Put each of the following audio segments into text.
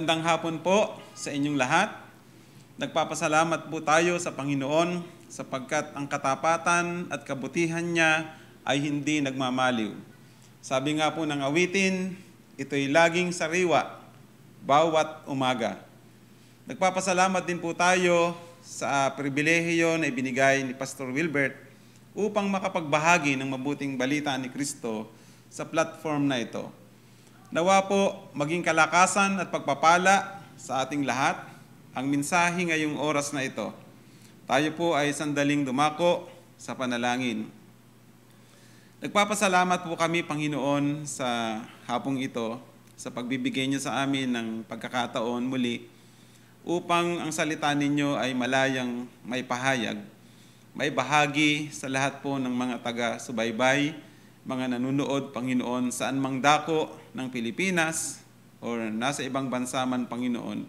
Magandang hapon po sa inyong lahat. Nagpapasalamat po tayo sa Panginoon sapagkat ang katapatan at kabutihan niya ay hindi nagmamaliw. Sabi nga po ng awitin, ito'y laging sariwa bawat umaga. Nagpapasalamat din po tayo sa pribilehiyo na ibinigay ni Pastor Wilbert upang makapagbahagi ng mabuting balita ni Kristo sa platform na ito. Nawa po maging kalakasan at pagpapala sa ating lahat ang mensahe ngayong oras na ito. Tayo po ay sandaling dumako sa panalangin. Nagpapasalamat po kami, Panginoon, sa hapong ito, sa pagbibigay niyo sa amin ng pagkakataon muli upang ang salita ninyo ay malayang may pahayag, may bahagi sa lahat po ng mga taga-subaybay, mga nanunood, Panginoon, saan mang dako ng Pilipinas o nasa ibang bansa man, Panginoon.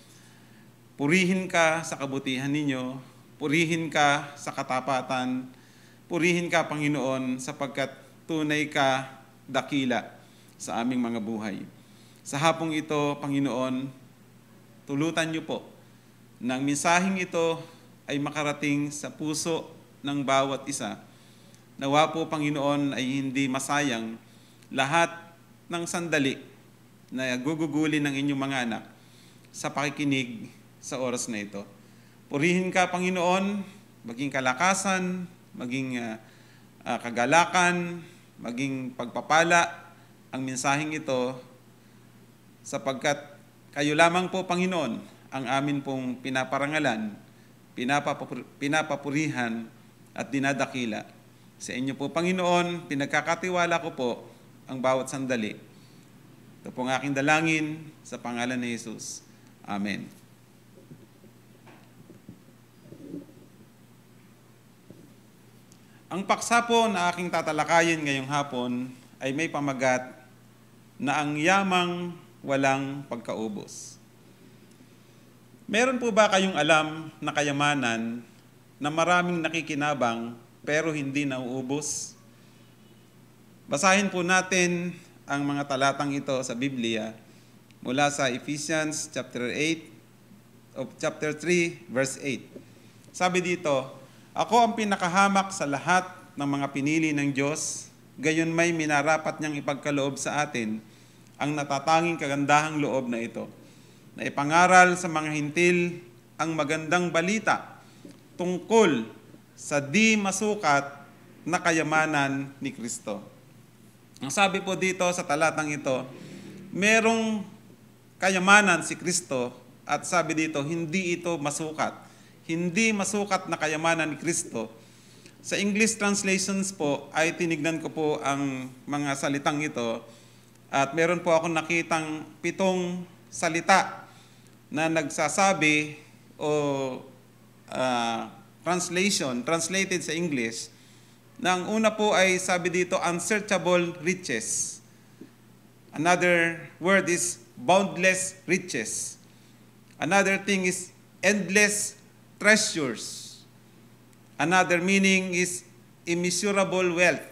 Purihin ka sa kabutihan ninyo, purihin ka sa katapatan, purihin ka, Panginoon, sapagkat tunay ka dakila sa aming mga buhay. Sa hapong ito, Panginoon, tulutan niyo po na ang mensaheng ito ay makarating sa puso ng bawat isa. Nawa po, Panginoon, ay hindi masayang lahat ng sandali na gugugulin ng inyong mga anak sa pakikinig sa oras na ito. Purihin ka, Panginoon, maging kalakasan, maging kagalakan, maging pagpapala ang mensaheng ito sapagkat kayo lamang po, Panginoon, ang amin pong pinaparangalan, pinapapurihan at dinadakila. Sa inyo po, Panginoon, pinagkakatiwala ko po ang bawat sandali. Ito po ang aking dalangin sa pangalan ni Jesus. Amen. Ang paksa po na aking tatalakayin ngayong hapon ay may pamagat na ang yamang walang pagkaubos. Meron po ba kayong alam na kayamanan na maraming nakikinabang pero hindi nauubos? Basahin po natin ang mga talatang ito sa Biblia mula sa Ephesians chapter 3 verse 8. Sabi dito, "Ako ang pinakahamak sa lahat ng mga pinili ng Diyos, gayon may minarapat niyang ipagkaloob sa atin ang natatanging kagandahang loob na ito, na ipangaral sa mga hintil ang magandang balita tungkol sa di masukat na kayamanan ni Kristo." Ang sabi po dito sa talatang ito, merong kayamanan si Kristo at sabi dito, hindi ito masukat. Hindi masukat na kayamanan ni Kristo. Sa English translations po ay tinignan ko po ang mga salitang ito at meron po akong nakitang 7 salita na nagsasabi o translated sa English, na ang una po ay sabi dito, unsearchable riches. Another word is boundless riches. Another thing is endless treasures. Another meaning is immeasurable wealth.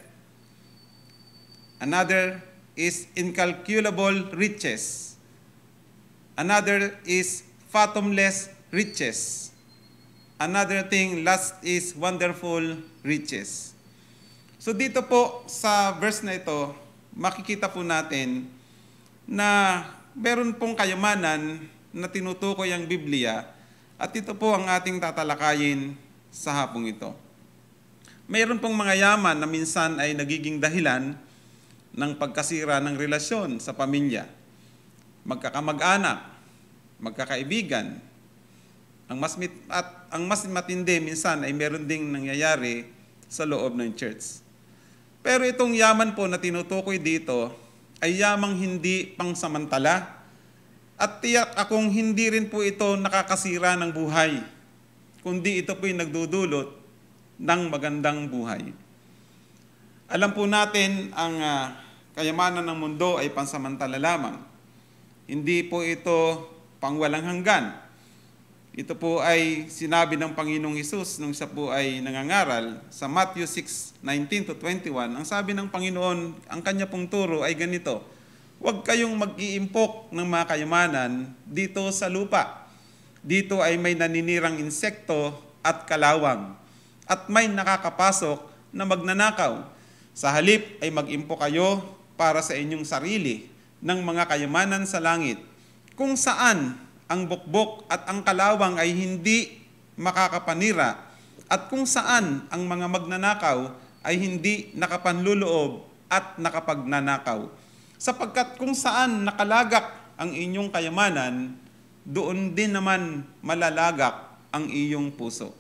Another is incalculable riches. Another is fathomless riches. Another thing, last is wonderful riches. So dito po sa verse na ito, makikita po natin na meron pong kayamanan na tinutukoy ang Biblia at ito po ang ating tatalakayin sa hapong ito. Mayroon pong mga yaman na minsan ay nagiging dahilan ng pagkasira ng relasyon sa pamilya, magkakamag-anak, magkakaibigan. Ang mas matindi minsan ay meron ding nangyayari sa loob ng church. Pero itong yaman po na tinutukoy dito ay yamang hindi pangsamantala at tiyak akong hindi rin po ito nakakasira ng buhay, kundi ito po'y nagdudulot ng magandang buhay. Alam po natin ang kayamanan ng mundo ay pansamantala lamang. Hindi po ito pangwalang hanggan. Ito po ay sinabi ng Panginoong Hesus nung siya po ay nangangaral sa Matthew 6:19-21. Ang sabi ng Panginoon, ang kanya pong turo ay ganito, huwag kayong mag-iimpok ng mga kayamanan dito sa lupa. Dito ay may naninirang insekto at kalawang, at may nakakapasok na magnanakaw. Sa halip ay mag-impok kayo para sa inyong sarili ng mga kayamanan sa langit, kung saan ang bukbok at ang kalawang ay hindi makakapanira, at kung saan ang mga magnanakaw ay hindi nakapanluloob at nakapagnanakaw. Sapagkat kung saan nakalagak ang inyong kayamanan, doon din naman malalagak ang iyong puso.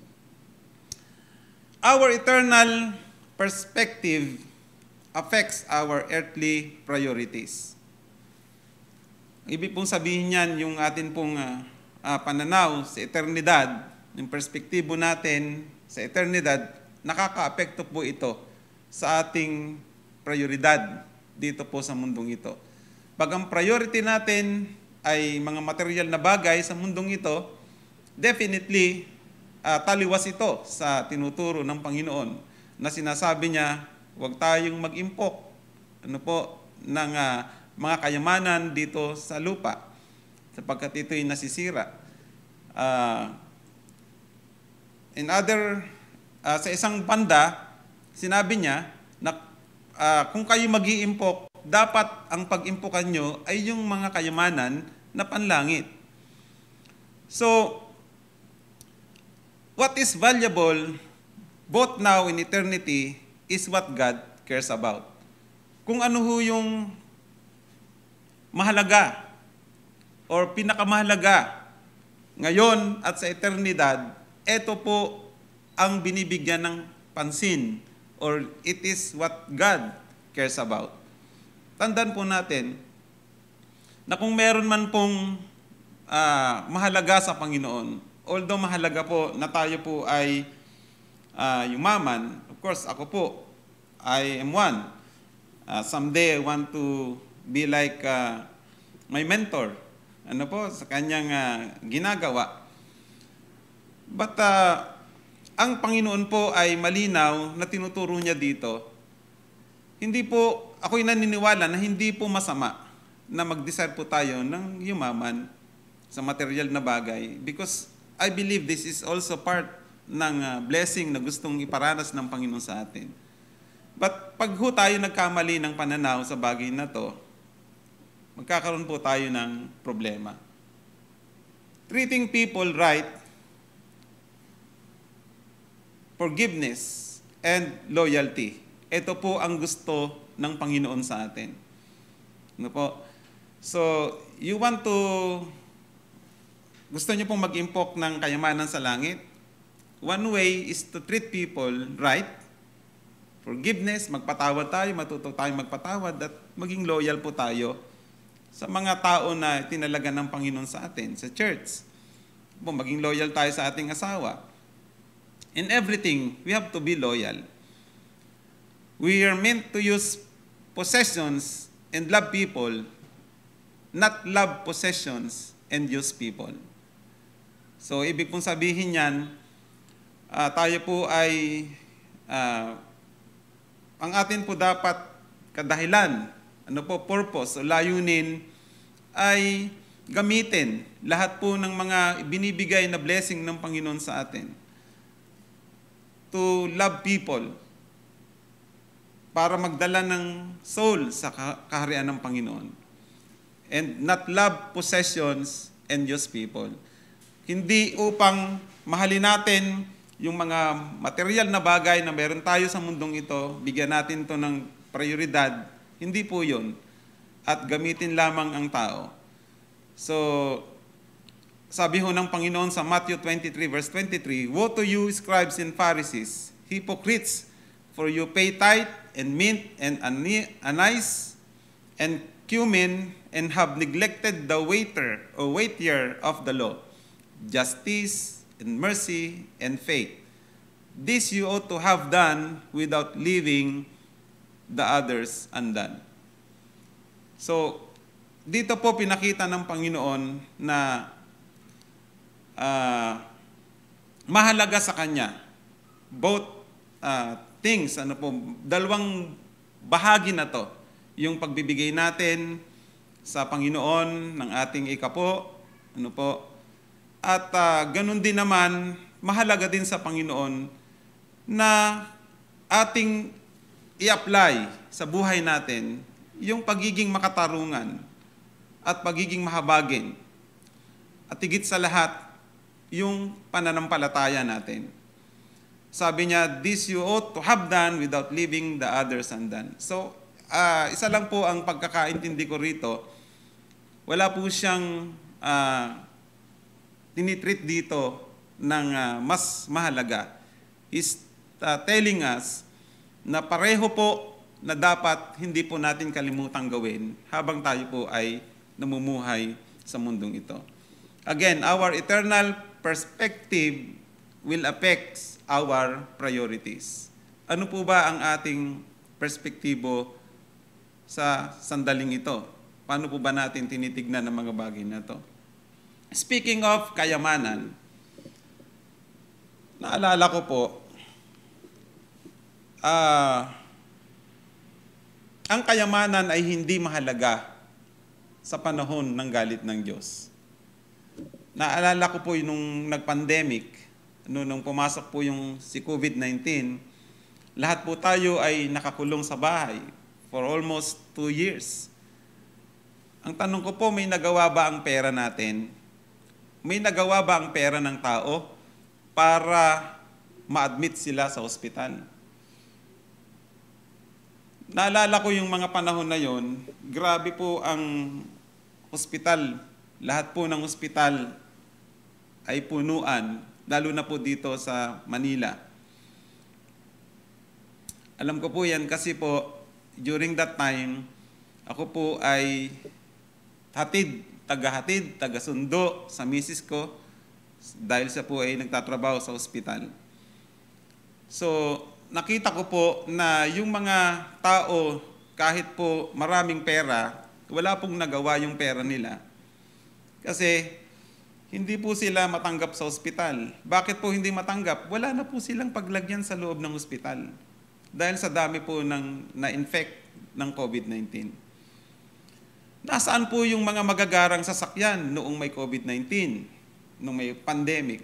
Our eternal perspective affects our earthly priorities. Ibig pong sabihin niyan, yung atin pong pananaw sa eternidad, yung perspektibo natin sa eternidad, nakaka-apekto po ito sa ating prioridad dito po sa mundong ito. Pag ang priority natin ay mga material na bagay sa mundong ito, definitely taliwas ito sa tinuturo ng Panginoon na sinasabi niya, huwag tayong mag-impok ng mga kayamanan dito sa lupa sapagkat ito'y nasisira. Sa isang banda, sinabi niya na kung kayo mag-iimpok, dapat ang pag-impokan nyo ay yung mga kayamanan na panlangit. So, what is valuable both now and eternity is what God cares about. Kung ano ho yung mahalaga or pinakamahalaga ngayon at sa eternidad, ito po ang binibigyan ng pansin or it is what God cares about. Tandaan po natin na kung meron man pong mahalaga sa Panginoon, although mahalaga po na tayo po ay yumaman, of course ako po, I am one. Someday I want to be like my mentor, sa kanyang ginagawa. But ang Panginoon po ay malinaw na tinuturo niya dito. Hindi po, ako'y naniniwala na hindi po masama na mag-desire po tayo ng yumaman sa material na bagay because I believe this is also part ng blessing na gustong iparanas ng Panginoon sa atin. But pag ho tayo nagkamali ng pananaw sa bagay na to, magkakaroon po tayo ng problema. Treating people right, forgiveness, and loyalty. Ito po ang gusto ng Panginoon sa atin. So, gusto niyo pong mag-impok ng kayamanan sa langit? One way is to treat people right, forgiveness, magpatawad tayo, matuto tayong magpatawad, at maging loyal po tayo sa mga tao na tinalaga ng Panginoon sa atin, sa church. Maging loyal tayo sa ating asawa. In everything, we have to be loyal. We are meant to use possessions and love people, not love possessions and use people. So, ibig pong sabihin yan, tayo po ay, ang atin po dapat kadahilan, purpose o layunin, ay gamitin lahat po ng mga binibigay na blessing ng Panginoon sa atin. To love people, para magdala ng soul sa kaharian ng Panginoon. And not love possessions and use people. Hindi upang mahalin natin yung mga material na bagay na meron tayo sa mundong ito, bigyan natin to ng prioridad. Hindi po yun. At gamitin lamang ang tao. So, sabi ho ng Panginoon sa Matthew 23 verse 23, "Woe to you, scribes and Pharisees, hypocrites, for you pay tithe and mint and anise and cumin and have neglected the weightier of the law, justice and mercy and faith. This you ought to have done without leaving the others undone." So, dito po pinakita ng Panginoon na mahalaga sa Kanya both things, dalawang bahagi na to. yung pagbibigay natin sa Panginoon ng ating ikapo, at ganun din naman, mahalaga din sa Panginoon na ating i-apply sa buhay natin yung pagiging makatarungan at pagiging mahabagin. At higit sa lahat, yung pananampalataya natin. Sabi niya, this you ought to have done without leaving the others undone. So, isa lang po ang pagkakaintindi ko rito. Wala po siyang tinitreat dito ng mas mahalaga. He's telling us na pareho po na dapat hindi po natin kalimutang gawin habang tayo po ay namumuhay sa mundong ito. Again, our eternal perspective will affect our priorities. Ano po ba ang ating perspektibo sa sandaling ito? Paano po ba natin tinitignan ang mga bagay na ito? Speaking of kayamanan, naalala ko po, ang kayamanan ay hindi mahalaga sa panahon ng galit ng Diyos. Naalala ko po nung nag-pandemic, nung pumasok po yung si COVID-19, lahat po tayo ay nakakulong sa bahay for almost 2 years. Ang tanong ko po, may nagawa ba ang pera natin? May nagawa ba ang pera ng tao para ma-admit sila sa ospital? Naalala ko yung mga panahon na yon, grabe po ang ospital. Lahat po ng ospital ay punuan, lalo na po dito sa Manila. Alam ko po yan kasi po, during that time, ako po ay taga-sundo sa misis ko dahil siya po ay nagtatrabaho sa ospital. So, nakita ko po na yung mga tao, kahit po maraming pera, wala pong nagawa yung pera nila. Kasi hindi po sila matanggap sa ospital. Bakit po hindi matanggap? Wala na po silang paglagyan sa loob ng ospital. Dahil sa dami po ng na-infect ng COVID-19. Nasaan po yung mga magagarang sasakyan noong may COVID-19, noong may pandemic?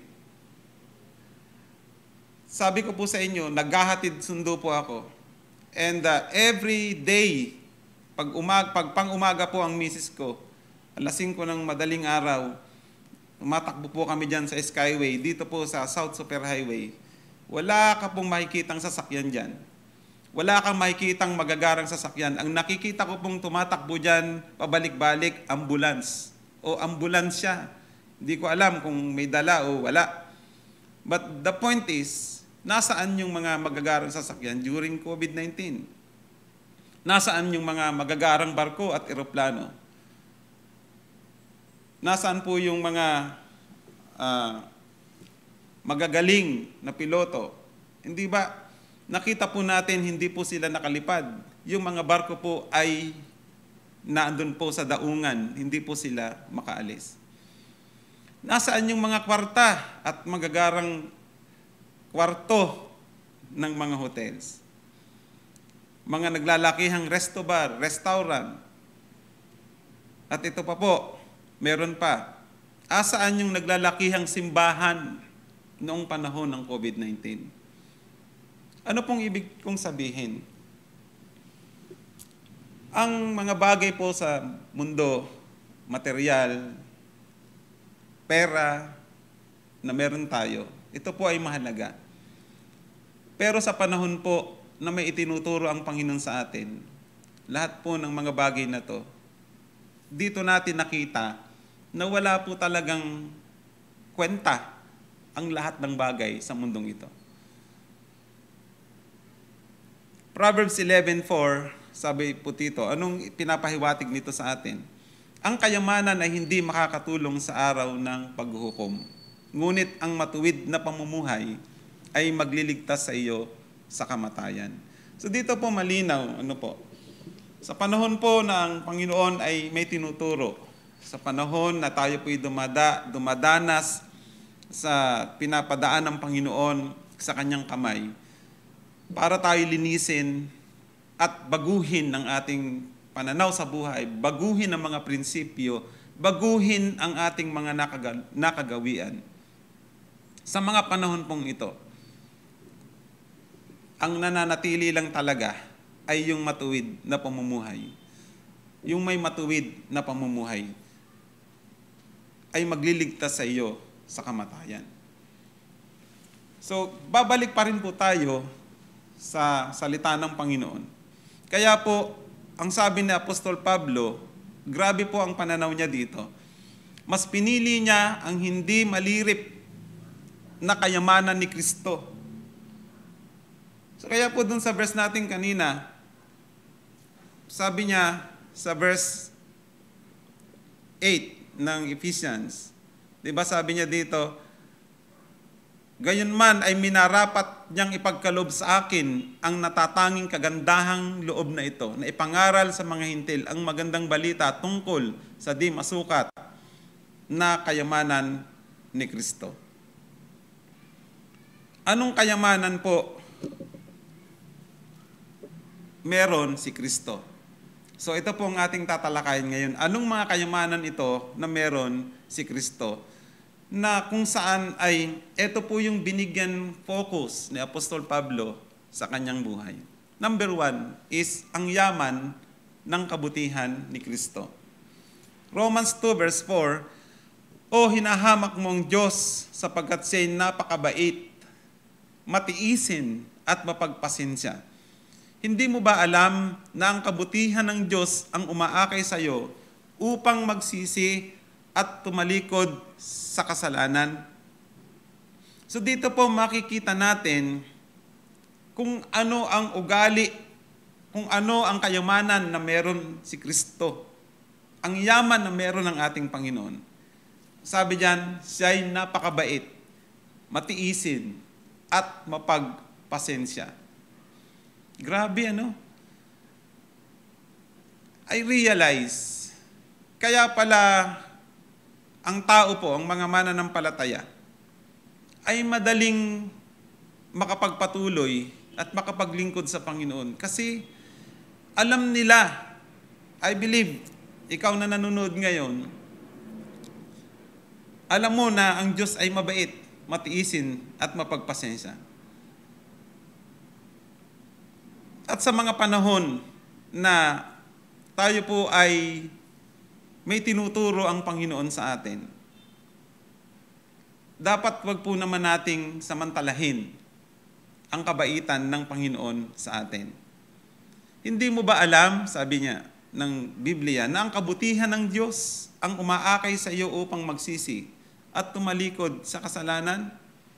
Sabi ko po sa inyo, naghahatid sundo po ako. And every day, pag pang-umaga po ang misis ko, alas 5 ng madaling araw, tumatakbo po kami dyan sa Skyway, dito po sa South Super Highway. Wala ka pong makikitang sasakyan dyan. Wala kang makikitang magagarang sasakyan. Ang nakikita ko pong tumatakbo dyan, pabalik-balik, ambulance. O ambulansya. Hindi ko alam kung may dala o wala. But the point is, nasaan yung mga magagarang sasakyan during COVID-19? Nasaan yung mga magagarang barko at eroplano? Nasaan po yung mga magagaling na piloto? Hindi ba, nakita po natin hindi po sila nakalipad. Yung mga barko po ay naandun po sa daungan, hindi po sila makaalis. Nasaan yung mga kwarta at magagarang kwarto ng mga hotels? Mga naglalakihang resto bar, restaurant. At ito pa po, meron pa. Asaan yung naglalakihang simbahan noong panahon ng COVID-19? Ano pong ibig kong sabihin? Ang mga bagay po sa mundo, material, pera na meron tayo, ito po ay mahalaga. Pero sa panahon po na may itinuturo ang Panginoon sa atin, lahat po ng mga bagay na to, dito natin nakita na wala po talagang kwenta ang lahat ng bagay sa mundong ito. Proverbs 11:4, sabi po dito, anong pinapahiwatig nito sa atin? Ang kayamanan ay hindi makakatulong sa araw ng paghuhukom. Ngunit ang matuwid na pamumuhay ay magliligtas sa iyo sa kamatayan. So dito po malinaw, sa panahon po na ang Panginoon ay may tinuturo, sa panahon na tayo po'y dumadanas sa pinapadaan ng Panginoon sa kanyang kamay, para tayo linisin at baguhin ng ating pananaw sa buhay, baguhin ang mga prinsipyo, baguhin ang ating mga nakagawian. Sa mga panahon pong ito, ang nananatili lang talaga ay yung matuwid na pamumuhay. Yung may matuwid na pamumuhay ay magliligtas sa iyo sa kamatayan. So, babalik pa rin po tayo sa salita ng Panginoon. Kaya po, ang sabi ni Apostol Pablo, grabe po ang pananaw niya dito. Mas pinili niya ang hindi malirip na kayamanan ni Kristo. So, kaya po dun sa verse natin kanina, sabi niya sa verse 8 ng Ephesians, di ba sabi niya dito, gayunman ay minarapat niyang ipagkaloob sa akin ang natatanging kagandahang loob na ito, na ipangaral sa mga hintil ang magandang balita tungkol sa di masukat na kayamanan ni Kristo. Anong kayamanan po meron si Kristo? So ito po ang ating tatalakayin ngayon. Anong mga kayamanan ito na meron si Kristo? Na kung saan ay ito po yung binigyan focus ni Apostol Pablo sa kanyang buhay. Number 1 is ang yaman ng kabutihan ni Kristo. Romans 2 verse 4, O hinahamak mong Diyos sapagkat siya'y napakabait, matiisin at mapagpasensya. Hindi mo ba alam na ang kabutihan ng Diyos ang umaakay sa iyo upang magsisi at tumalikod sa kasalanan? So dito po makikita natin kung ano ang ugali, kung ano ang kayamanan na meron si Kristo. Ang yaman na meron ng ating Panginoon. Sabi diyan, siya'y napakabait, matiisin, at mapagpasensya. Grabe ano? I realize, kaya pala ang tao po, ang mga mananampalataya, ay madaling makapagpatuloy at makapaglingkod sa Panginoon. Kasi alam nila, I believe, ikaw na nanonood ngayon, alam mo na ang Diyos ay mabait, matiisin at mapagpasensya. At sa mga panahon na tayo po ay may tinuturo ang Panginoon sa atin, dapat wag po naman nating samantalahin ang kabaitan ng Panginoon sa atin. Hindi mo ba alam, sabi niya ng Biblia, na ang kabutihan ng Diyos ang umaakay sa iyo upang magsisi at tumalikod sa kasalanan?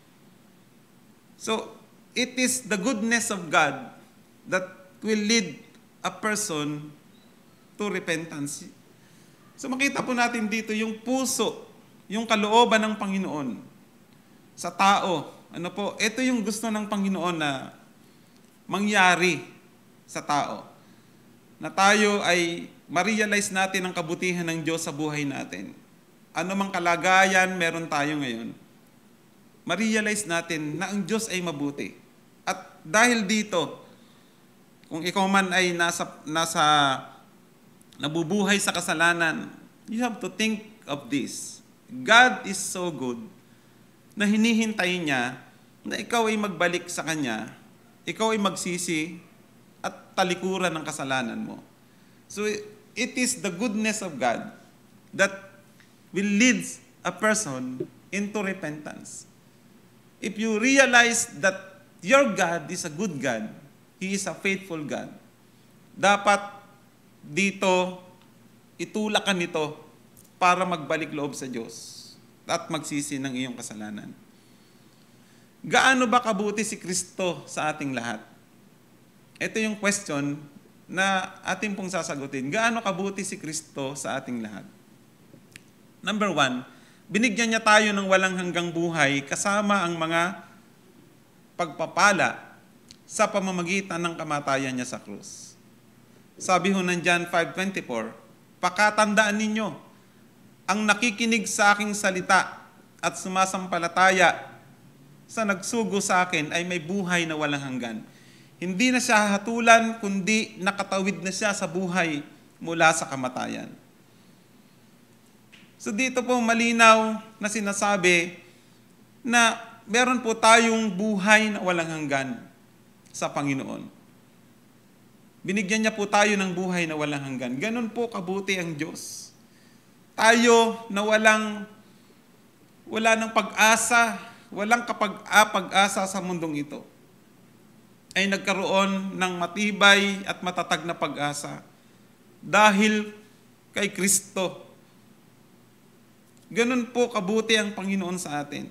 So, it is the goodness of God that will lead a person to repentance. So makita po natin dito yung puso, yung kalooban ng Panginoon sa tao. Ano po? Ito yung gusto ng Panginoon na mangyari sa tao. Na tayo ay ma-realize natin ang kabutihan ng Diyos sa buhay natin. Ano mang kalagayan meron tayo ngayon, ma-realize natin na ang Diyos ay mabuti. At dahil dito, kung ikaw man ay nabubuhay sa kasalanan, you have to think of this. God is so good na hinihintay niya na ikaw ay magbalik sa Kanya, ikaw ay magsisi at talikuran ng kasalanan mo. So it is the goodness of God that will lead a person into repentance. If you realize that your God is a good God, He is a faithful God, dapat dito itulakan nito para magbalik loob sa Diyos at magsisi ng iyong kasalanan. Gaano ba kabuti si Kristo sa ating lahat? Ito yung question na ating pong sasagutin. Gaano kabuti si Kristo sa ating lahat? Number 1, binigyan niya tayo ng walang hanggang buhay kasama ang mga pagpapala sa pamamagitan ng kamatayan niya sa krus. Sabi ho ng John 5:24, pakatandaan ninyo, ang nakikinig sa aking salita at sumasampalataya sa nagsugo sa akin ay may buhay na walang hanggan. Hindi na siya hatulan, kundi nakatawid na siya sa buhay mula sa kamatayan. So dito po malinaw na sinasabi na meron po tayong buhay na walang hanggan sa Panginoon. Binigyan niya po tayo ng buhay na walang hanggan. Ganun po kabuti ang Diyos. Tayo na wala ng pag-asa, walang pag-asa sa mundong ito, ay nagkaroon ng matibay at matatag na pag-asa dahil kay Kristo. Ganun po kabuti ang Panginoon sa atin.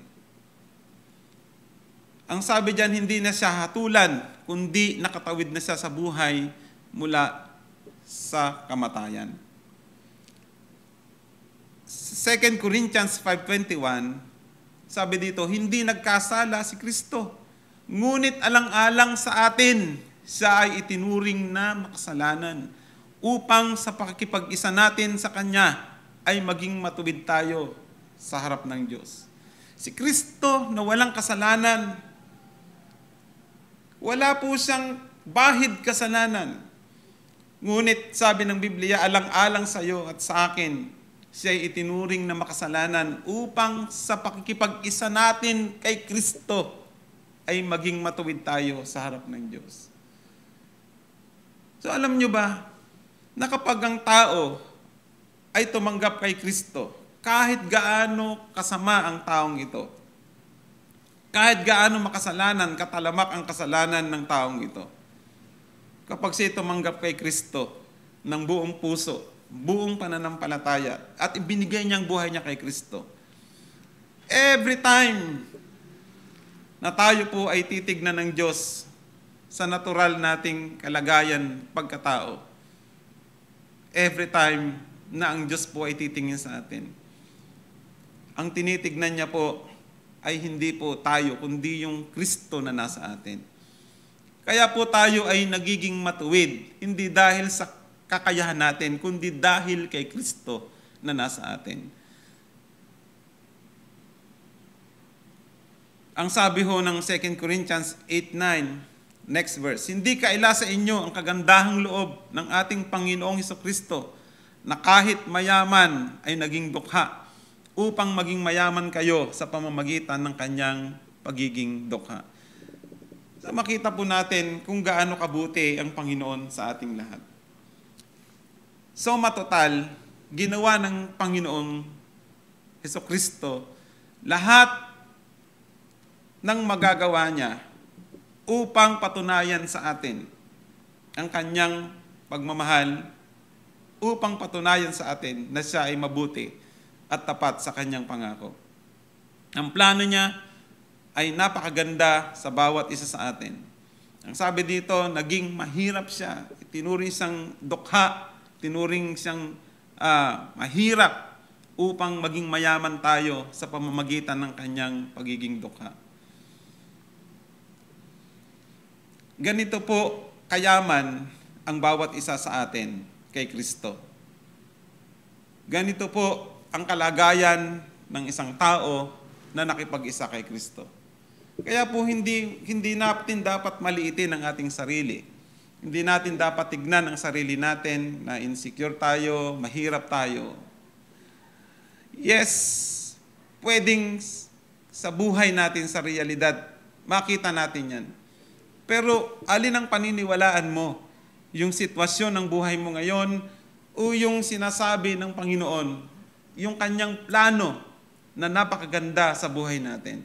Ang sabi diyan, hindi na siya hatulan, kundi nakatawid na siya sa buhay mula sa kamatayan. 2 Corinthians 5:21, sabi dito, hindi nagkasala si Kristo, ngunit alang-alang sa atin, siya ay itinuring na makasalanan, upang sa pakikipag-isa natin sa Kanya, ay maging matuwid tayo sa harap ng Diyos. Si Kristo na walang kasalanan, wala po siyang bahid kasalanan. Ngunit sabi ng Biblia, alang-alang sa iyo at sa akin, siya ay itinuring na makasalanan upang sa pakikipag-isa natin kay Kristo ay maging matuwid tayo sa harap ng Diyos. So alam nyo ba, na kapag ang tao ay tumanggap kay Kristo, kahit gaano kasama ang taong ito, kahit gaano makasalanan, katalamak ang kasalanan ng taong ito, kapag siya tumanggap kay Kristo ng buong puso, buong pananampalataya, at ibinigay niya ang buhay niya kay Kristo, every time na tayo po ay titignan ng Diyos sa natural nating kalagayan pagkatao, every time na ang Diyos po ay titingin sa atin, ang tinitignan niya po ay hindi po tayo, kundi yung Kristo na nasa atin. Kaya po tayo ay nagiging matuwid, hindi dahil sa kakayahan natin, kundi dahil kay Kristo na nasa atin. Ang sabi ho ng 2 Corinthians 8:9, next verse, hindi kaila sa inyo ang kagandahang loob ng ating Panginoong Hesukristo, na kahit mayaman ay naging dukha upang maging mayaman kayo sa pamamagitan ng kanyang pagiging dukha. So makita po natin kung gaano kabuti ang Panginoon sa ating lahat. So matotal, ginawa ng Panginoong Hesukristo lahat ng magagawa niya upang patunayan sa atin ang kanyang pagmamahal, upang patunayan sa atin na siya ay mabuti at tapat sa kanyang pangako. Ang plano niya ay napakaganda sa bawat isa sa atin. Ang sabi dito, naging mahirap siya. Tinuring siyang dukha, tinuring siyang mahirap upang maging mayaman tayo sa pamamagitan ng kanyang pagiging dukha. Ganito po kayaman ang bawat isa sa atin kay Kristo. Ganito po ang kalagayan ng isang tao na nakipag-isa kay Kristo. Kaya po hindi natin dapat maliitin ang ating sarili. Hindi natin dapat tignan ang sarili natin na insecure tayo, mahirap tayo. Yes, pwedeng sa buhay natin, sa realidad, makita natin yan. Pero alin ang paniniwalaan mo? Yung sitwasyon ng buhay mo ngayon o yung sinasabi ng Panginoon, yung kanyang plano na napakaganda sa buhay natin?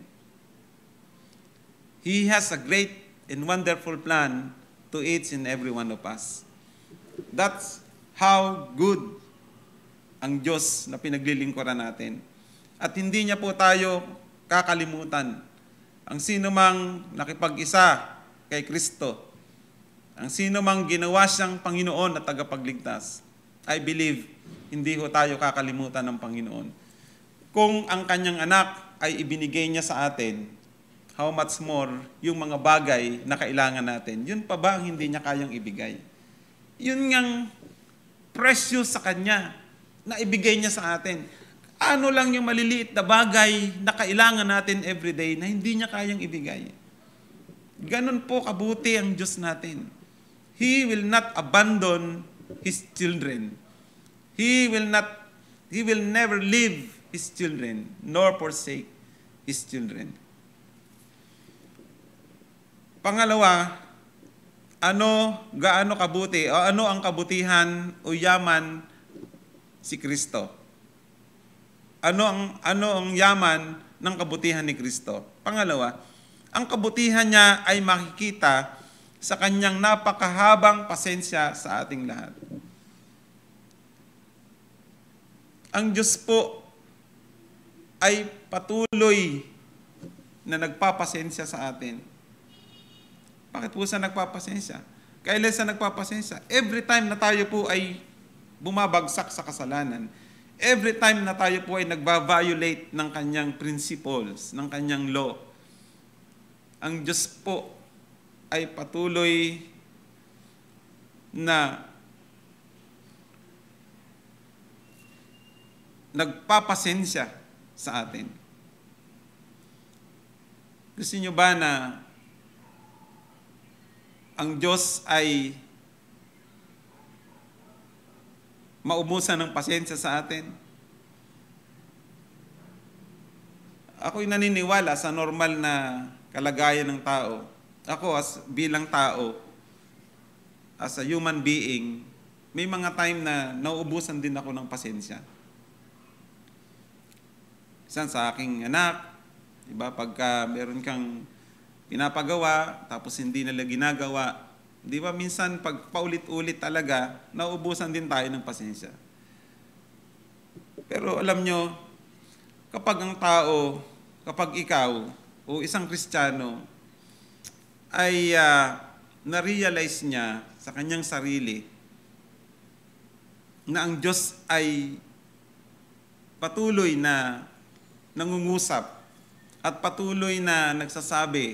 He has a great and wonderful plan to each and every one of us. That's how good ang Diyos na pinaglilingkuran natin. At hindi niya po tayo kakalimutan. Ang sino mang nakipag-isa kay Kristo, ang sino mang ginawa siyang Panginoon at tagapagligtas, I believe, hindi ho tayo kakalimutan ng Panginoon. Kung ang kanyang anak ay ibinigay niya sa atin, how much more yung mga bagay na kailangan natin, yun pa ba ang hindi niya kayang ibigay? Yun ngang precious sa kanya na ibigay niya sa atin. Ano lang yung maliliit na bagay na kailangan natin everyday na hindi niya kayang ibigay? Ganun po kabuti ang Diyos natin. He will not abandon His children. He will never leave His children, nor forsake His children. Pangalawa, gaano kabuti, o ano ang kabutihan o yaman si Kristo? Ano ang yaman ng kabutihan ni Kristo? Pangalawa, ang kabutihan niya ay makikita sa kanyang napakahabang pasensya sa ating lahat. Ang Diyos po ay patuloy na nagpapasensya sa atin. Bakit po siya nagpapasensya? Kailan siya nagpapasensya? Every time na tayo po ay bumabagsak sa kasalanan, every time na tayo po ay nagba-violate ng kanyang principles, ng kanyang law, ang Diyos po ay patuloy na nagpapasensya sa atin. Gusto niyo ba na ang Diyos ay maubusan ng pasensya sa atin? Ako'y naniniwala sa normal na kalagayan ng tao. Ako bilang tao, as a human being, may mga time na nauubusan din ako ng pasensya. Isan sa aking anak, diba, pagka meron kang pinapagawa, tapos hindi nila ginagawa, di ba minsan pag paulit-ulit talaga, nauubusan din tayo ng pasensya. Pero alam nyo, kapag ang tao, kapag ikaw, o isang Kristiyano, ay na-realize niya sa kanyang sarili na ang Diyos ay patuloy na nangungusap at patuloy na nagsasabi,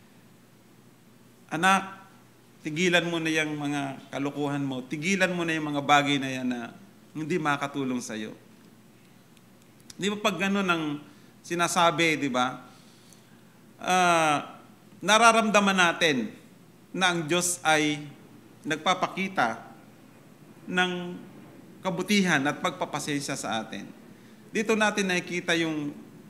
anak, tigilan mo na yung mga kalukuhan mo, tigilan mo na yung mga bagay na yan na hindi makakatulong sa iyo. Di ba pag gano'n ang sinasabi, di ba? Nararamdaman natin na ang Diyos ay nagpapakita ng kabutihan at pagpapasensya sa atin. Dito natin nakikita yung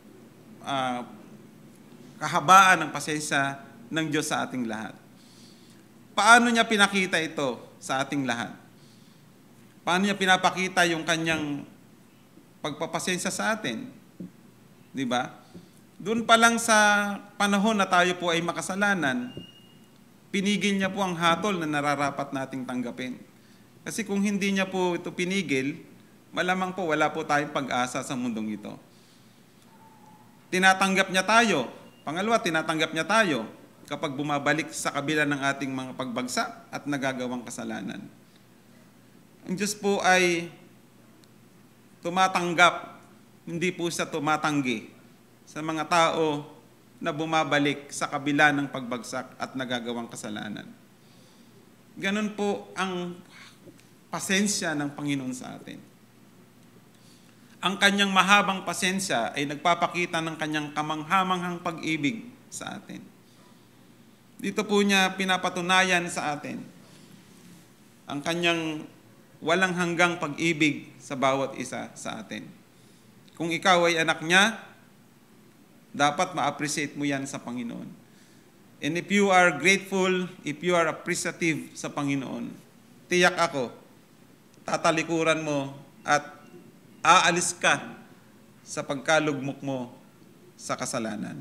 kahabaan ng pasensya ng Diyos sa ating lahat. Paano niya pinakita ito sa ating lahat? Paano niya pinapakita yung kanyang pagpapasensya sa atin? Di ba? Doon pa lang sa panahon na tayo po ay makasalanan, pinigil niya po ang hatol na nararapat nating tanggapin. Kasi kung hindi niya po ito pinigil, malamang po wala po tayong pag-asa sa mundong ito. Tinatanggap niya tayo. Pangalawa, tinatanggap niya tayo kapag bumabalik sa kabila ng ating mga pagbagsak at nagagawang kasalanan. Ang Diyos po ay tumatanggap, hindi po siya tumatanggi sa mga tao na bumabalik sa kabila ng pagbagsak at nagagawang kasalanan. Ganun po ang pasensya ng Panginoon sa atin. Ang kanyang mahabang pasensya ay nagpapakita ng kanyang kamanghamanghang pag-ibig sa atin. Dito po niya pinapatunayan sa atin ang kanyang walang hanggang pag-ibig sa bawat isa sa atin. Kung ikaw ay anak niya, dapat ma-appreciate mo yan sa Panginoon. And if you are grateful, if you are appreciative sa Panginoon, tiyak ako, tatalikuran mo at aalis ka sa pagkalugmok mo sa kasalanan.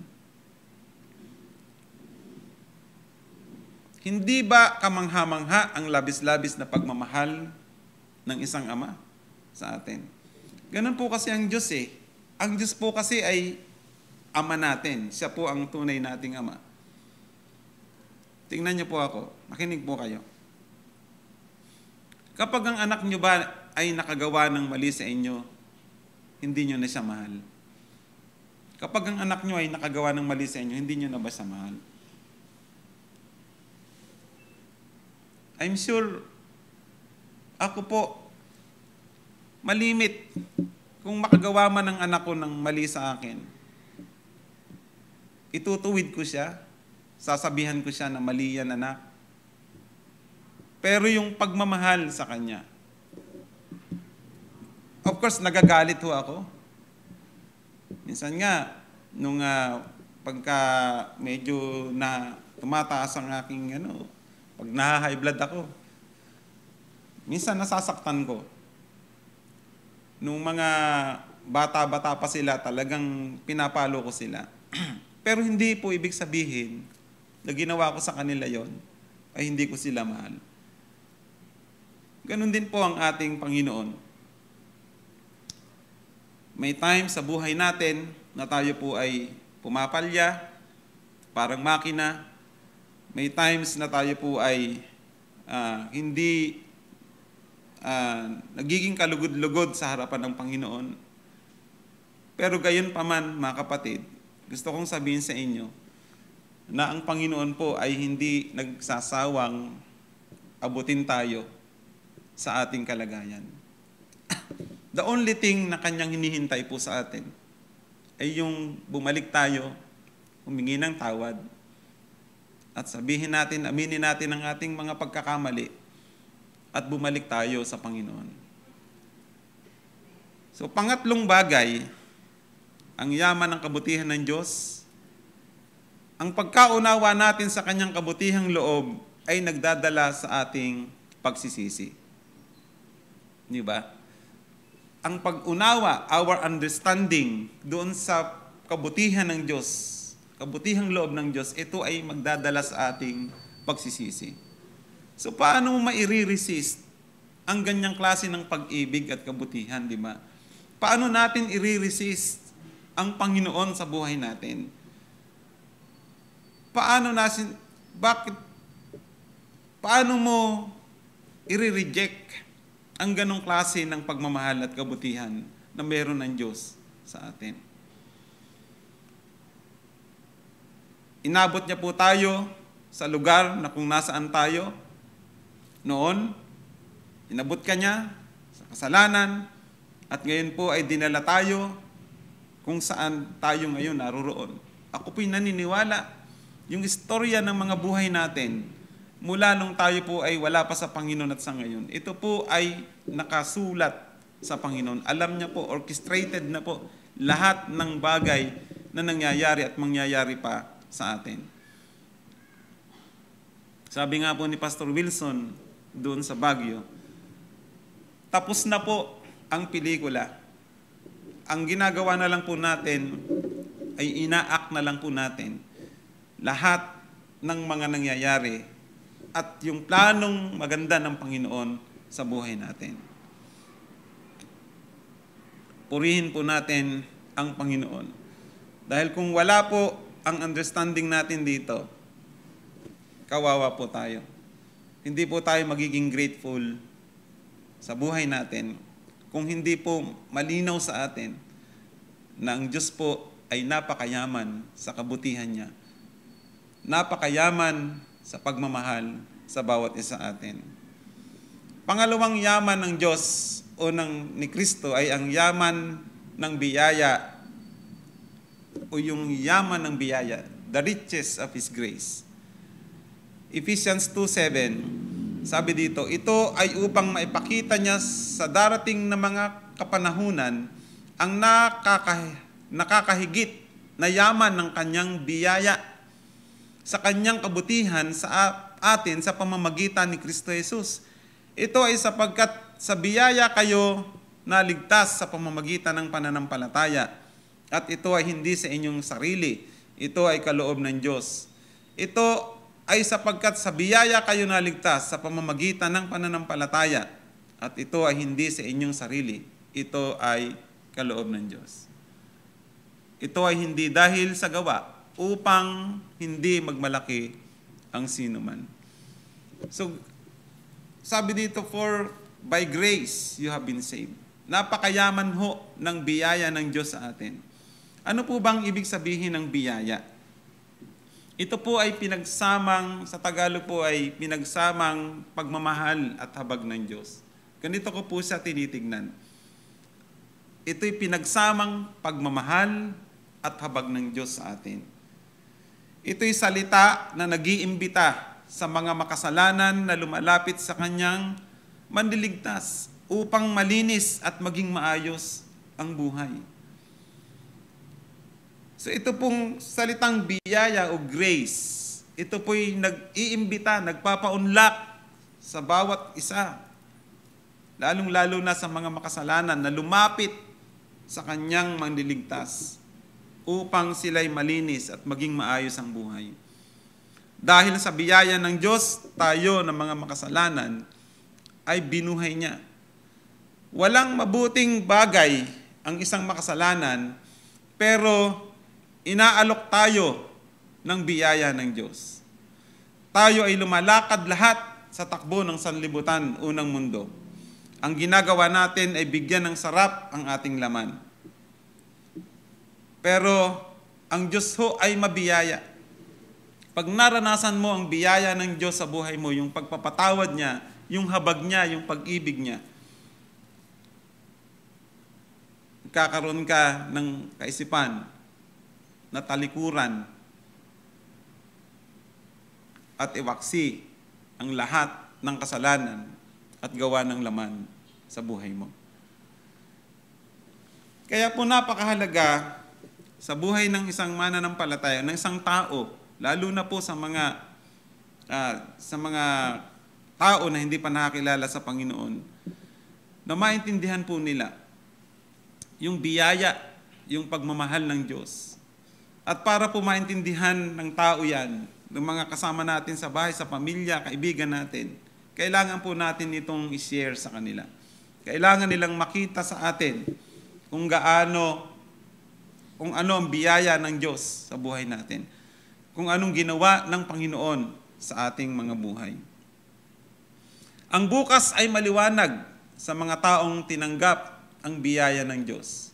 Hindi ba kamangha-mangha ang labis-labis na pagmamahal ng isang ama sa atin? Ganun po kasi ang Diyos eh. Ang Diyos po kasi ay ama natin. Siya po ang tunay nating ama. Tingnan niyo po ako. Makinig po kayo. Kapag ang anak niyo ba ay nakagawa ng mali sa inyo, hindi niyo na siya mahal. Kapag ang anak niyo ay nakagawa ng mali sa inyo, hindi niyo na ba siya mahal? I'm sure, ako po, malimit kung makagawa man ng anak ko ng mali sa akin. Itutuwid ko siya, sasabihan ko siya na mali yan, anak. Pero yung pagmamahal sa kanya, Of course, nagagalit ho ako. Minsan nga, nung pagka medyo na tumataas ang aking pag na-high blood ako, minsan nasasaktan ko. Nung mga bata-bata pa sila, talagang pinapalo ko sila. Pero hindi po ibig sabihin na ginawa ko sa kanila yon ay hindi ko sila mahal. Ganon din po ang ating Panginoon. May time sa buhay natin na tayo po ay pumapalya, parang makina. May times na tayo po ay hindi nagiging kalugod-lugod sa harapan ng Panginoon. Pero gayon pa man, mga kapatid, gusto kong sabihin sa inyo na ang Panginoon po ay hindi nagsasawang abutin tayo sa ating kalagayan. The only thing na kanyang hinihintay po sa atin ay yung bumalik tayo, humingi ng tawad, at sabihin natin, aminin natin ang ating mga pagkakamali, at bumalik tayo sa Panginoon. So, pangatlong bagay, ang yaman ng kabutihan ng Diyos, ang pagkaunawa natin sa kanyang kabutihang loob ay nagdadala sa ating pagsisisi. Di ba? Ang pag-unawa, our understanding doon sa kabutihan ng Diyos, kabutihang loob ng Diyos, ito ay magdadala sa ating pagsisisi. So, paano mo maire-resist ang ganyang klase ng pag-ibig at kabutihan, di ba? Paano natin i-resist ang Panginoon sa buhay natin? Paano mo i-reject ang ganong klase ng pagmamahal at kabutihan na meron ng Diyos sa atin? Inabot niya po tayo sa lugar na kung nasaan tayo noon, inabot ka niya sa kasalanan, at ngayon po ay dinala tayo kung saan tayo ngayon naroroon. Ako po'y naniniwala, yung istorya ng mga buhay natin, mula nung tayo po ay wala pa sa Panginoon at sa ngayon, ito po ay nakasulat sa Panginoon. Alam niya po, orchestrated na po lahat ng bagay na nangyayari at mangyayari pa sa atin. Sabi nga po ni Pastor Wilson doon sa Baguio, tapos na po ang pelikula. Ang ginagawa na lang po natin ay ina-act na lang po natin lahat ng mga nangyayari at yung planong maganda ng Panginoon sa buhay natin. Purihin po natin ang Panginoon. Dahil kung wala po ang understanding natin dito, kawawa po tayo. Hindi po tayo magiging grateful sa buhay natin kung hindi po malinaw sa atin na ang Diyos po ay napakayaman sa kabutihan niya. Napakayaman sa pagmamahal sa bawat isa atin. Pangalawang yaman ng Diyos o ni Kristo ay ang yaman ng biyaya o yung yaman ng biyaya, the riches of His grace. Ephesians 2:7, sabi dito, ito ay upang maipakita niya sa darating na mga kapanahunan ang nakakahigit na yaman ng kanyang biyaya sa kanyang kabutihan sa atin sa pamamagitan ni Kristo Jesus. Ito ay sapagkat sa biyaya kayo naligtas sa pamamagitan ng pananampalataya. At ito ay hindi sa inyong sarili. Ito ay kaloob ng Diyos. Ito ay sapagkat sa biyaya kayo naligtas sa pamamagitan ng pananampalataya. At ito ay hindi sa inyong sarili. Ito ay kaloob ng Diyos. Ito ay hindi dahil sa gawa upang hindi magmalaki ang sinuman. So, sabi dito, for by grace you have been saved. Napakayaman ho ng biyaya ng Diyos sa atin. Ano po bang ibig sabihin ng biyaya? Ito po ay pinagsamang, sa Tagalog po ay pinagsamang pagmamahal at habag ng Diyos. Ganito ko po siya tinitignan. Ito'y pinagsamang pagmamahal at habag ng Diyos sa atin. Ito'y salita na nag-iimbita sa mga makasalanan na lumalapit sa Kanyang manliligtas upang malinis at maging maayos ang buhay. So ito pong salitang biyaya o grace, ito po'y nag-iimbita, nagpapaunlak sa bawat isa, lalong-lalo na sa mga makasalanan na lumapit sa kanyang manliligtas upang sila'y malinis at maging maayos ang buhay. Dahil sa biyaya ng Diyos, tayo na mga makasalanan ay binuhay niya. Walang mabuting bagay ang isang makasalanan, pero inaalok tayo ng biyaya ng Diyos. Tayo ay lumalakad lahat sa takbo ng sanlibutan, unang mundo. Ang ginagawa natin ay bigyan ng sarap ang ating laman. Pero ang Diyos ho ay mabiyaya. Pag naranasan mo ang biyaya ng Diyos sa buhay mo, yung pagpapatawad niya, yung habag niya, yung pag-ibig niya, kakaroon ka ng kaisipan na talikuran at iwaksi ang lahat ng kasalanan at gawa ng laman sa buhay mo. Kaya po napakahalaga sa buhay ng isang mananampalataya, ng isang tao, lalo na po sa mga tao na hindi pa nakakilala sa Panginoon, na maintindihan po nila yung biyaya, yung pagmamahal ng Diyos. At para po maintindihan ng tao yan, ng mga kasama natin sa bahay, sa pamilya, kaibigan natin, kailangan po natin itong i-share sa kanila. Kailangan nilang makita sa atin kung ano ang biyaya ng Diyos sa buhay natin. Kung anong ginawa ng Panginoon sa ating mga buhay. Ang bukas ay maliwanag sa mga taong tinanggap ang biyaya ng Diyos.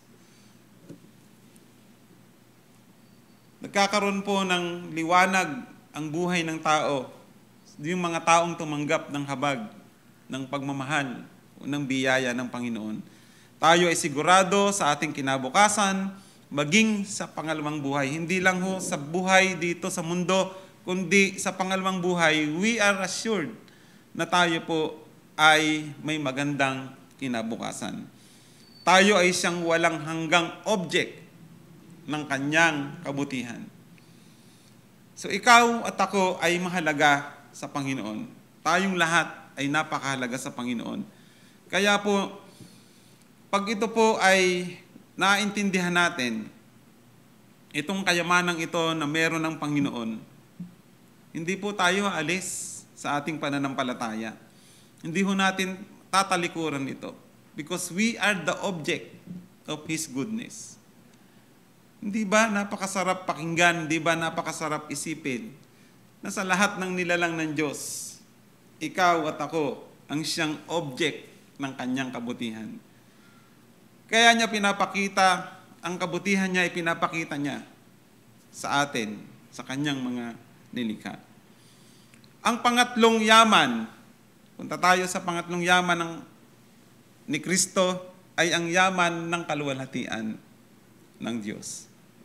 Nagkakaroon po ng liwanag ang buhay ng tao, yung mga taong tumanggap ng habag, ng pagmamahal, o ng biyaya ng Panginoon. Tayo ay sigurado sa ating kinabukasan, maging sa pangalawang buhay. Hindi lang ho sa buhay dito sa mundo, kundi sa pangalawang buhay, we are assured na tayo po ay may magandang kinabukasan. Tayo ay siyang walang hanggang object ng kanyang kabutihan. So ikaw at ako ay mahalaga sa Panginoon. Tayong lahat ay napakahalaga sa Panginoon. Kaya po, pag ito po ay naintindihan natin, itong kayamanang ito na meron ng Panginoon, hindi po tayo alis sa ating pananampalataya. Hindi ho natin tatalikuran ito. Because we are the object of His goodness. Hindi ba napakasarap pakinggan, hindi ba napakasarap isipin, na sa lahat ng nilalang ng Diyos, ikaw at ako ang siyang object ng kanyang kabutihan. Kaya niya pinapakita, ang kabutihan niya ay pinapakita niya sa atin, sa kanyang mga nilikha. Ang pangatlong yaman, punta tayo sa pangatlong yaman ni Kristo, ay ang yaman ng kaluwalhatian ng Diyos.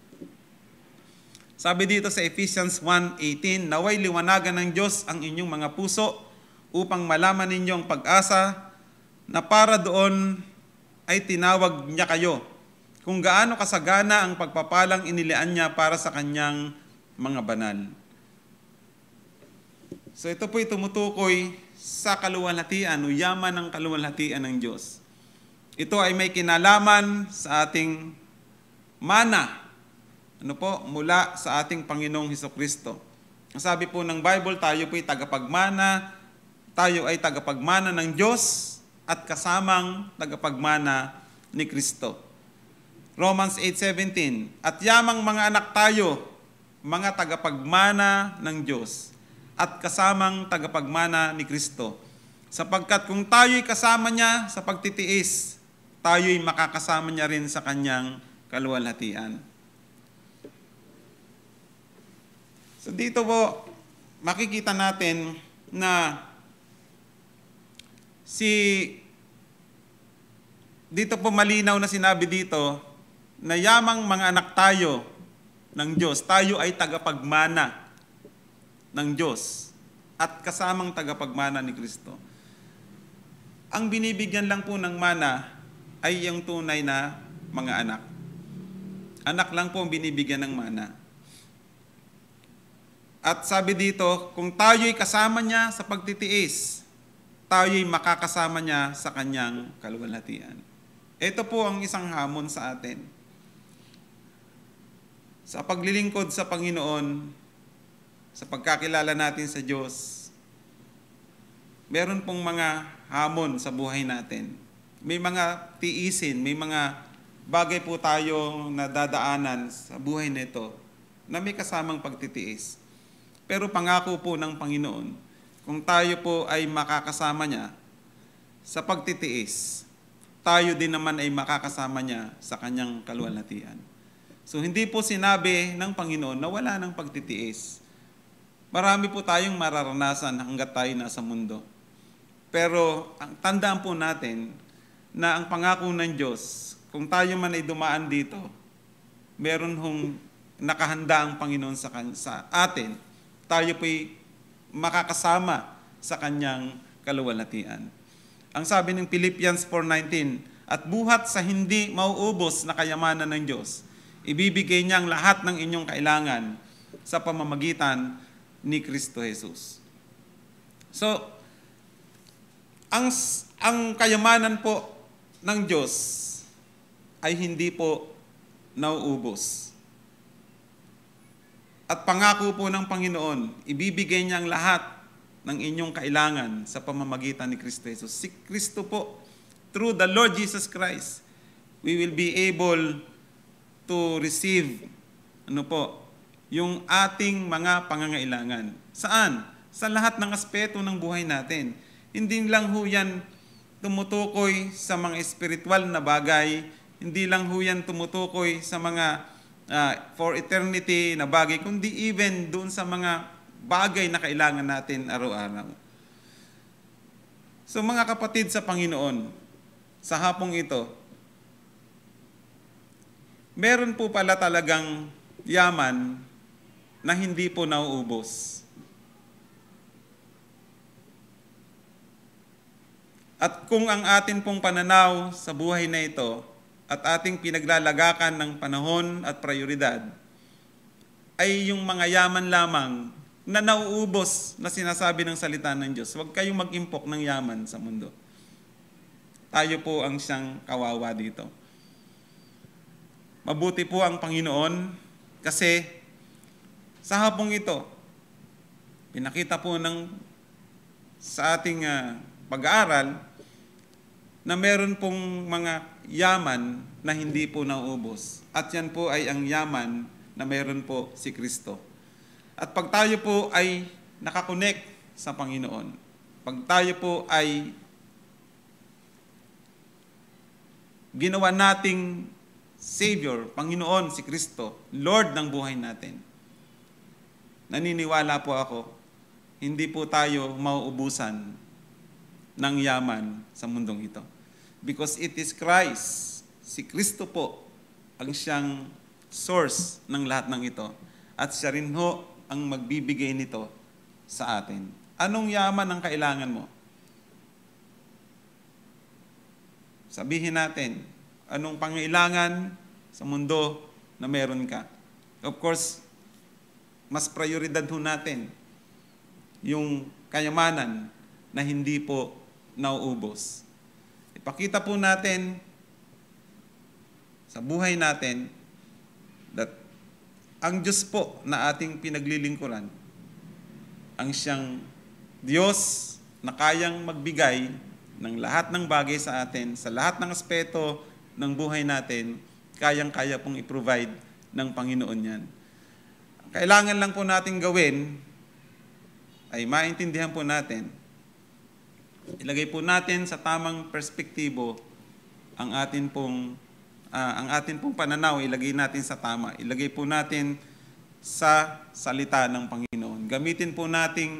Sabi dito sa Ephesians 1:18, naway liwanagan ng Diyos ang inyong mga puso upang malaman ninyo ang pag-asa na para doon ay tinawag niya kayo, kung gaano kasagana ang pagpapalang inilaan niya para sa kanyang mga banal. So ito po'y tumutukoy sa kaluwalhatian o yaman ng kaluwalhatian ng Diyos. Ito ay may kinalaman sa ating mana, mula sa ating Panginoong Hesukristo. Ang sabi po ng Bible, tayo po'y tagapagmana, tayo ay tagapagmana ng Diyos at kasamang tagapagmana ni Kristo. Romans 8:17, at yamang mga anak tayo, mga tagapagmana ng Diyos at kasamang tagapagmana ni Kristo. Sapagkat kung tayo'y kasama niya sa pagtitiis, tayo'y makakasama niya rin sa kanyang kaluwalhatian. So dito po, makikita natin na dito po malinaw na sinabi dito na yamang mga anak tayo ng Diyos, tayo ay tagapagmana ng Diyos at kasamang tagapagmana ni Kristo. Ang binibigyan lang po ng mana ay yung tunay na mga anak. Anak lang po ang binibigyan ng mana. At sabi dito, kung tayo'y kasama niya sa pagtitiis, tayo'y makakasama niya sa kanyang kaluwalhatian. Ito po ang isang hamon sa atin. Sa paglilingkod sa Panginoon, sa pagkakilala natin sa Diyos, meron pong mga hamon sa buhay natin. May mga tiisin, may mga bagay po tayong nadadaanan sa buhay nito na may kasamang pagtitiis. Pero pangako po ng Panginoon, kung tayo po ay makakasama niya sa pagtitiis, tayo din naman ay makakasama niya sa kanyang kaluwalhatian. So hindi po sinabi ng Panginoon na wala ng pagtitiis. Marami po tayong mararanasan hanggat tayo nasa mundo. Pero tandaan po natin na ang pangako ng Diyos, kung tayo man ay dumaan dito, meron hong nakahanda ang Panginoon sa atin, tayo po'y makakasama sa kanyang kaluwalhatian. Ang sabi ng Philippians 4:19, at buhat sa hindi mauubos na kayamanan ng Diyos, ibibigay niya ang lahat ng inyong kailangan sa pamamagitan ni Kristo Jesus. So, ang kayamanan po ng Diyos ay hindi po nauubos. At pangako po ng Panginoon, ibibigay niya ang lahat ng inyong kailangan sa pamamagitan ni Kristo Jesus. Si Kristo po, through the Lord Jesus Christ, we will be able to receive yung ating mga pangangailangan. Saan? Sa lahat ng aspeto ng buhay natin. Hindi lang ho yan tumutukoy sa mga espiritual na bagay, hindi lang ho yan tumutukoy sa mga for eternity na bagay, kundi even doon sa mga bagay na kailangan natin araw-araw. So mga kapatid sa Panginoon, sa hapong ito, meron po pala talagang yaman na hindi po nauubos. At kung ang atin pong pananaw sa buhay na ito at ating pinaglalagakan ng panahon at prioridad ay yung mga yaman lamang na nauubos na sinasabi ng salita ng Diyos, huwag kayong mag-impok ng yaman sa mundo. Tayo po ang siyang kawawa dito. Mabuti po ang Panginoon kasi sa hapong ito, pinakita po sa ating pag-aaral na meron pong mga yaman na hindi po nauubos. At yan po ay ang yaman na meron po si Kristo. At pag tayo po ay nakakonect sa Panginoon, pag tayo po ay ginawa nating Savior, Panginoon, si Kristo, Lord ng buhay natin, naniniwala po ako, hindi po tayo mauubusan ng yaman sa mundong ito. Because it is Christ, si Kristo po, ang siyang source ng lahat ng ito. At siya rin ho ang magbibigay nito sa atin. Anong yaman ang kailangan mo? Sabihin natin, anong pangailangan sa mundo na meron ka? Of course, mas prioridad ho natin yung kayamanan na hindi po nauubos. Ipakita po natin sa buhay natin that ang Diyos po na ating pinaglilingkuran, ang siyang Diyos na kayang magbigay ng lahat ng bagay sa atin, sa lahat ng aspeto ng buhay natin, kayang-kaya pong i-provide ng Panginoon yan. Kailangan lang po natin gawin ay maintindihan po natin, ilagay po natin sa tamang perspektibo ang atin pong pananaw, ilagay natin sa tama. Ilagay po natin sa salita ng Panginoon. Gamitin po nating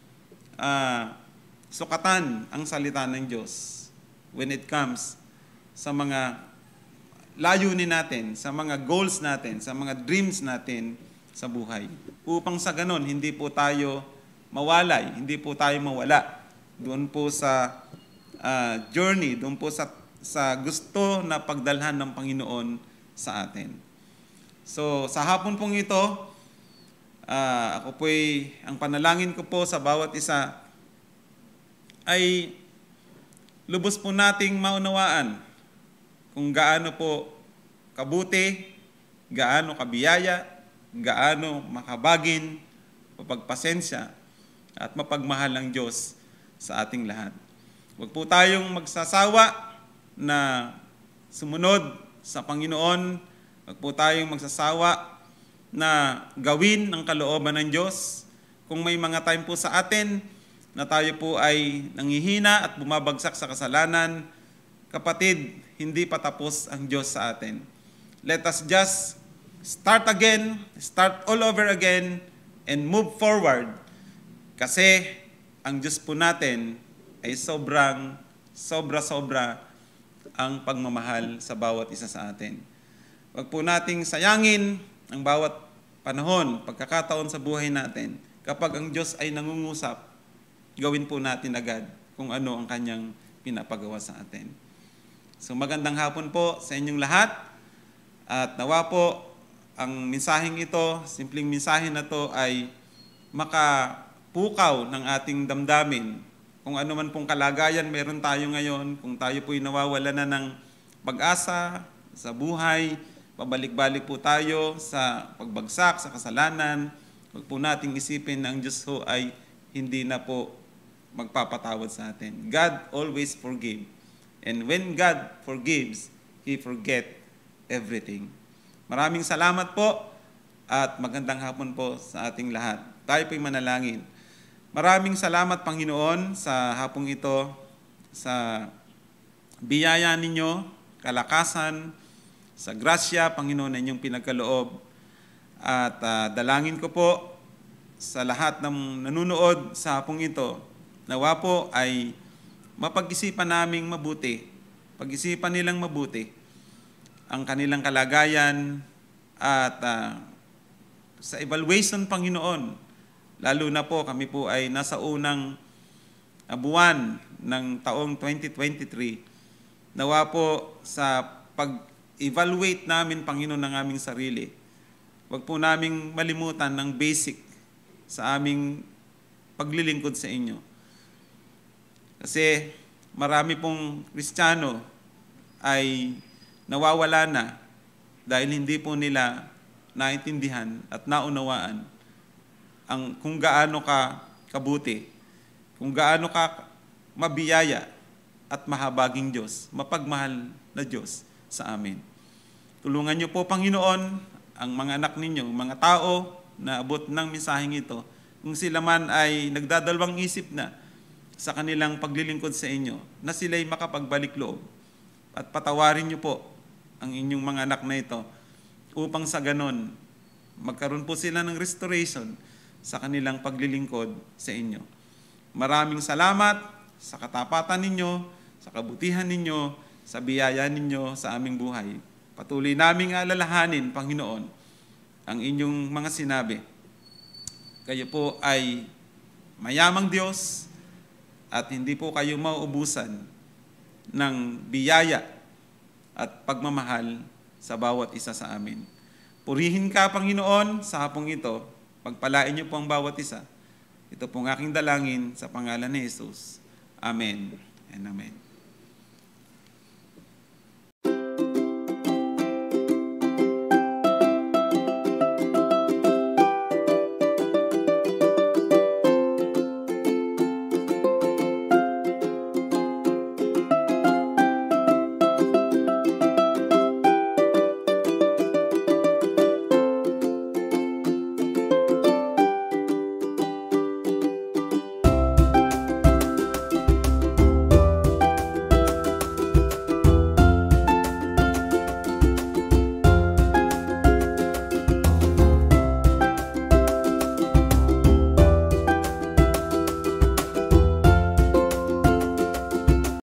sukatan ang salita ng Diyos when it comes sa mga layunin natin, sa mga goals natin, sa mga dreams natin sa buhay. Upang sa ganon, hindi po tayo mawalay, hindi po tayo mawala doon po sa journey doon po sa gusto na pagdalhan ng Panginoon sa atin. So, sa hapon pong ito, ako po'y, ang panalangin ko po sa bawat isa ay lubos po nating maunawaan kung gaano po kabuti, gaano kabiyaya, gaano makabagin, mapagpasensya, at mapagmahal ng Diyos sa ating lahat. Huwag po tayong magsasawa na sumunod sa Panginoon. Huwag po tayong magsasawa na gawin ang kalooban ng Diyos. Kung may mga time po sa atin na tayo po ay nanghihina at bumabagsak sa kasalanan, kapatid, hindi pa tapos ang Diyos sa atin. Let us just start again, start all over again, and move forward. Kasi ang Diyos po natin ay sobra ang pagmamahal sa bawat isa sa atin. Huwag po nating sayangin ang bawat panahon, pagkakataon sa buhay natin. Kapag ang Diyos ay nangungusap, gawin po natin agad kung ano ang kanyang pinapagawa sa atin. So magandang hapon po sa inyong lahat. At nawa po ang mensaheng ito, simpleng mensahe na to ay makapukaw ng ating damdamin. Kung ano man pong kalagayan meron tayo ngayon, kung tayo po'y nawawala na ng pag-asa sa buhay, pabalik-balik po tayo sa pagbagsak, sa kasalanan, huwag po nating isipin na ang Diyos ho ay hindi na po magpapatawad sa atin. God always forgive. And when God forgives, He forget everything. Maraming salamat po at magandang hapon po sa ating lahat. Tayo po'y manalangin. Maraming salamat, Panginoon, sa hapong ito, sa biyaya ninyo, kalakasan, sa grasya, Panginoon, na inyong pinagkaloob. At dalangin ko po sa lahat ng nanunood sa hapong ito, nawa po ay mapag-isipan naming mabuti, pag-isipan nilang mabuti ang kanilang kalagayan at sa evaluation, Panginoon, lalo na po kami po ay nasa unang buwan ng taong 2023. Nawa po sa pag-evaluate namin, Panginoon, ng aming sarili. Huwag po naming malimutan ng basic sa aming paglilingkod sa inyo. Kasi marami pong Kristiyano ay nawawala na dahil hindi po nila naintindihan at naunawaan kung gaano ka kabuti, kung gaano ka mabiyaya at mahabaging Diyos, mapagmahal na Diyos sa amin. Tulungan niyo po, Panginoon, ang mga anak ninyo, mga tao na abot ng mensaheng ito, kung sila man ay nagdadalawang isip na sa kanilang paglilingkod sa inyo, na sila'y makapagbalik loob. At patawarin niyo po ang inyong mga anak na ito upang sa ganon, magkaroon po sila ng restoration sa kanilang paglilingkod sa inyo. Maraming salamat sa katapatan ninyo, sa kabutihan ninyo, sa biyaya ninyo sa aming buhay. Patuloy naming alalahanin, Panginoon, ang inyong mga sinabi. Kayo po ay mayamang Diyos at hindi po kayo mauubusan ng biyaya at pagmamahal sa bawat isa sa amin. Purihin ka, Panginoon, sa hapong ito. Pagpalain niyo po ang bawat isa. Ito pong aking dalangin sa pangalan ni Jesus. Amen and amen.